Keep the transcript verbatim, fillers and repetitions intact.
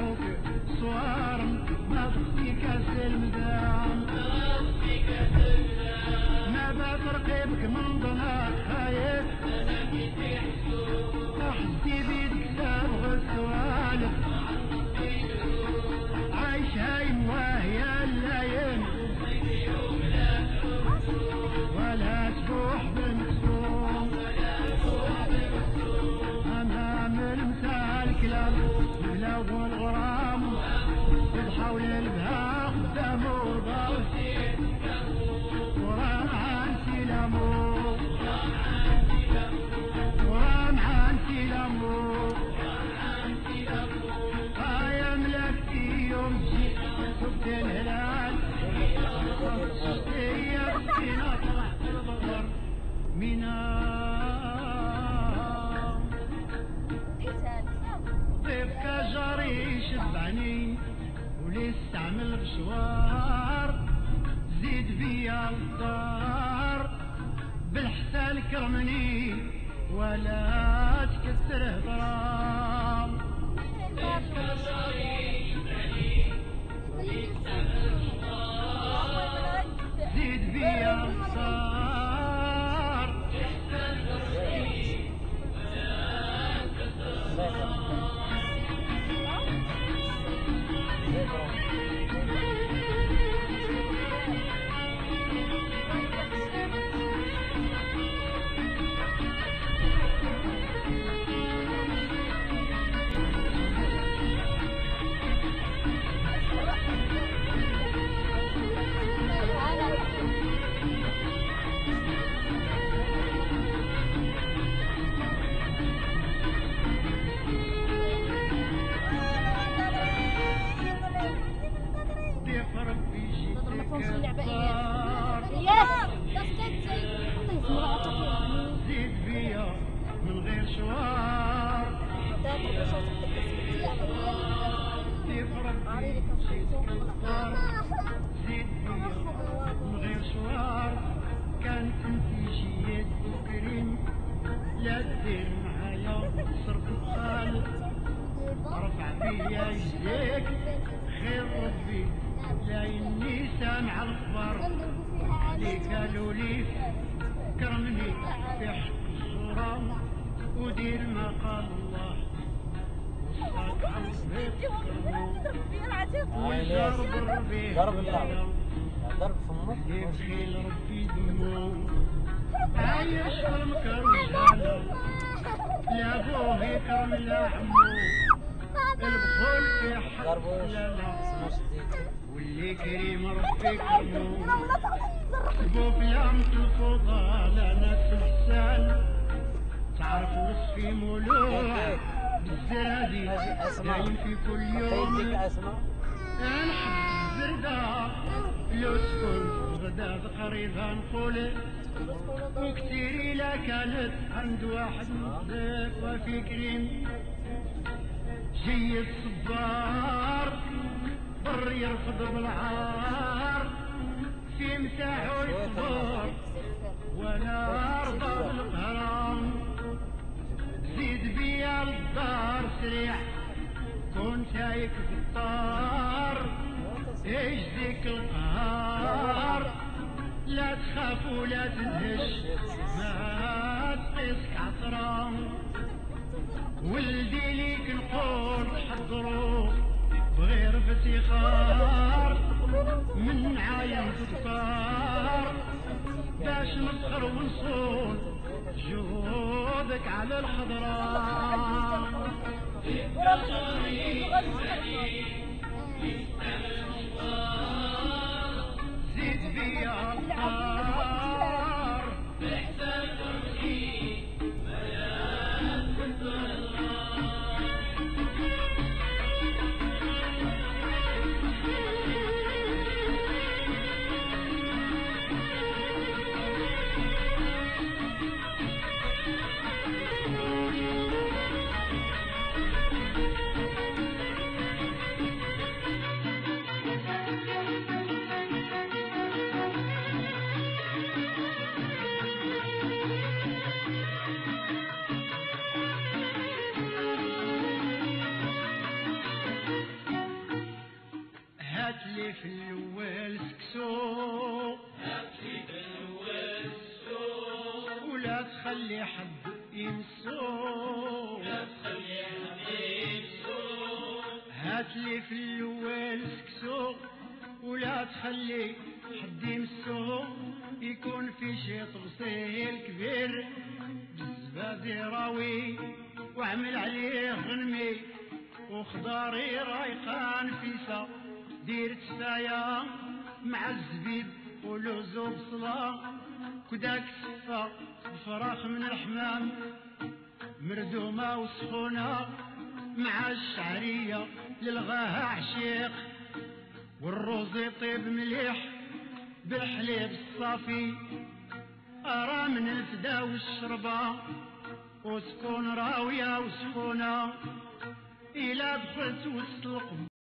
يعلموك صوار ما في كاس المدام ما بترقبك من ضناك خايف احسي بيدك سابغ السوالف عايش هايم وهي اللايم ولا تبوح بالمكسوم امام المثال كلام بلاو الغرام بحول البها قدامه وضاوسي ورام عن سلامو ورام عن سلامو هاي ملكتي يوم جيت سبت الهلال هي بسينا طلعت البظر مينا ضيفك جاري شبعني ولي استعمل بشوار زيد بيا الدار بالحسان كرمني ولا تكسر هضرام ضيفك جاري شبعني ولي استعمل بشوار زيد بيا الدار بالحسان كرمني ولا تكسر هضرام زيد بيا من غير شوار تفرق زيد بيا من غير شوار كانت انتي جيد وكريم لا تدير معايا صرف الخال رفع بيا يديك خير ربي لا اني سامع الخبر اللي قالوا لي كرمني في حق الصورة ودير ما قال الله وجرب ربي ضرب الله ضرب فمك يبخيل ربي دمو عايش المكرم جاله لا ابوه يكرم لا عمو البخول في حق لا لا واللي كريم ربي كرمو بوك يامت الفضالة ناس الحسان تعرف وصفي مولوع بالزرادي دايم في كل يوم نحب الزردة لو سكن غدا قريبها نقول وكتير إلا كانت عند واحد مصدق وفي كريم جي الصبار بر يرفض بالعار في مساحه الصبور ولا ارضى بالقهرام زيد بيا للدار سريع كون شايك بالطار يجزيك القهار لا تخاف ولا تنهش ما تقيسك عطرام ولدي ليك نقول حضروا بغير فتيخار من عاين تذكار باش نسخر ونصون جهودك على الحضران زيد بيا الطار بحساب تركي هاتلي في الاول سكسو هاتلي في الاول سكسو ولا تخلي حد يمسو لا تخلي حد يمسو هاتلي في الاول سكسو ولا تخلي حد يمسو يكون في شي تفصيل كبير بالزبادي راوي واعمل عليه غنمي وخضاري رايقان فيسا دير تفايا مع الزبيب ولوز وبصلة كداك سفا بفراخ من الحمام مردومة وسخونة مع الشعرية للغاها عشيق والروز يطيب مليح بالحليب الصافي أرى من الفدا والشربة وسكون راوية وسخونة إلا دخلت وسط القبة